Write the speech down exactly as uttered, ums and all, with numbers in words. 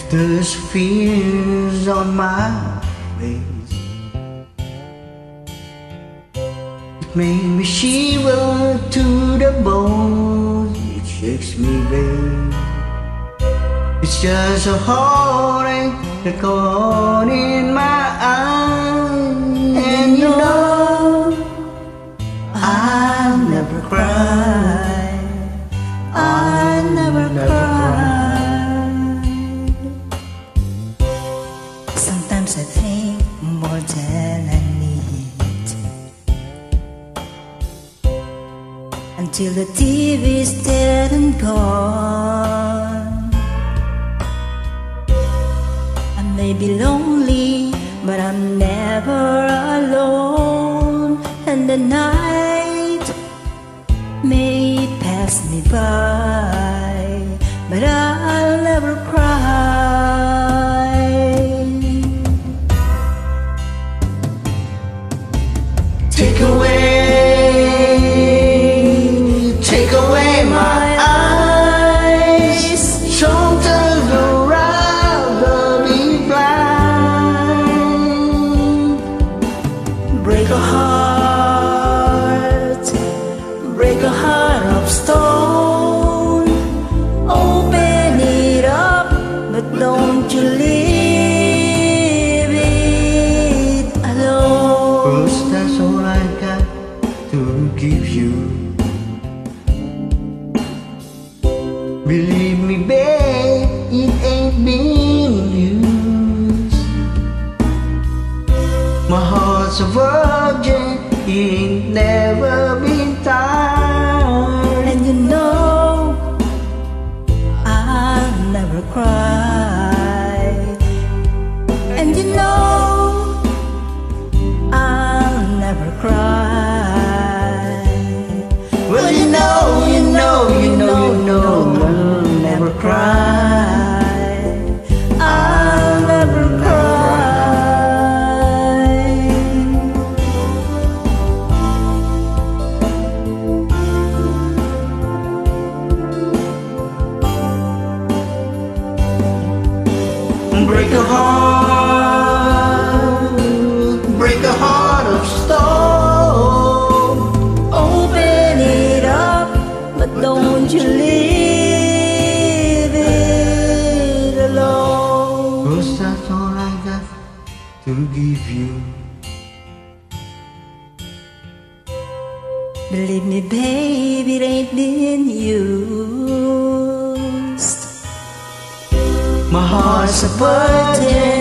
There's fears on my face. It made me shiver to the bone. It shakes me, babe. It's just a heartache that's caught in my eyes. And you know I'll never cry. I'll never cry. Sometimes I think more than I need, until the T V's dead and gone. I may be lonely, but I'm never alone. And the night may pass me by, but I'll never cry. Take away, take away my eyes. Sometimes I'd rather be blind. Break a heart, break a heart of stone. Open it up, but don't you leave it alone. 'Cause that's all I got to give you. Believe me, babe, it ain't been used. My heart's a virgin, it ain't never been tired. And you know I'll never cry. And you know I'll never cry. Well, you know, you know, you know, you know, I'll never cry. I'll never cry. Break a heart, break a heart of stone. Open it up, but don't you leave it alone. 'Cause that's all I got to give you. Believe me, baby, it ain't been used. My heart's a virgin,